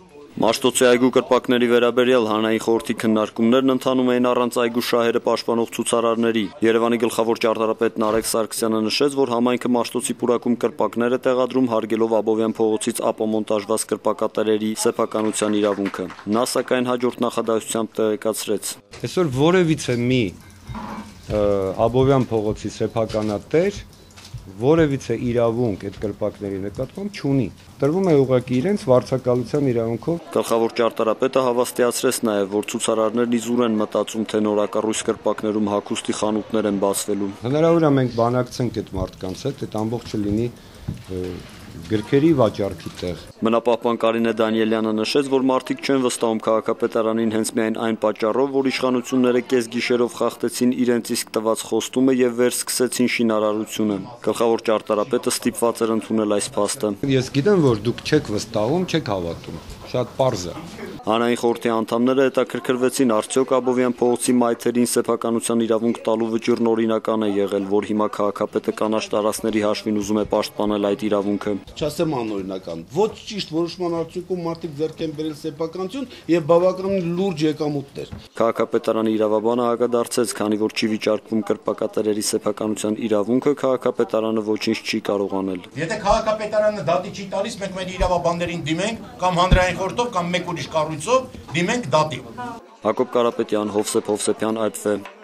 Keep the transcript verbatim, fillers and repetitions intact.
Մաշտոցի այգու կրպակների վերաբերյալ հանրային խորհրդի քննարկումներն ընթանում էին առանց այգու շահերը պաշտպանող ցուցարարների։ Երևանի գլխավոր ճարտարապետ Նարեկ Սարգսյանը նշեց, որ համայնքը Մաշտոցի պուրակում կրպակներ է տեղադրում հարգելով Աբովյան փողոցից ապոմոնտաժված կրպակատերերի սեփականության իրավունքը։ Նա սակայն հաջորդ նախադասությամբ տեղեկացրեց. Այսօր որևիցե մի Աբովյան փողոցի սեփականատեր որևիցե իրավունք այդ կրպակների նկատմամբ չունի։ Տրվում է ուղղակի իրենց վարձակալության իրավունքով։ Գլխավոր ճարտարապետը հավաստիացրեց նաև, որ ցուցարարներն իզուր են մտածում, թե նորակառույց կրպակներում հագուստի խանութներ են բացվելու։ Հնարավոր է մենք բանակցենք այդ մարդկանց հետ, այդ ամբողջը լինի գրքերի վաճառքի տեղ։ Մնապահպան Կարինե Դանիելյանը նշեց, որ մարդիկ չեն վստահում քաղաքապետարանին հենց միայն այն պատճառով, որ իշխանությունները կես գիշերով խախտեցին իրենց իսկ տված խոստումը եւ վերսկսեցին շինարարությունը։ Գլխավոր ճարտարապետը ստիպված էր ընդունել այս փաստը։ Ես գիտեմ, որ դուք չեք վստահում, չեք հավատում։ Շատ պարզ է։ Հանրային խորհրդի անդամները հետաքրքրվեցին, արդյոք Աբովյան փողոցի մայթերին սեփականության իրավունք տալու վճիռն օրինական է եղել, որ հիմա քաղաքապետը կանաչ տարածքների հաշվին ուզում է պաշտպանել այդ իրավունքը։ Չասեմ անօրինական, ոչ ճիշտ որոշման արդյունքում մարդիկ ձեռք են բերել սեփականություն եւ բավականին լուրջ եկամուտներ։ Քաղաքապետարանի իրավաբանը հակադարձեց, քանի որ չի վիճարկվում կրպակատերերի սեփականության իրավունքը, քաղաքապետարանը ոչինչ չի կարող անել։ Եթե քաղաքապետարանը դատի չի տալիս, մենք մեր իրավաբաններին դիմենք կամ հանրային խորհրդով կամ մեկ ուրիշ կառույցով դիմենք դատի։ Հակոբ Կարապետյան, Հովսեփ Հովսեփյան, Ա Թ V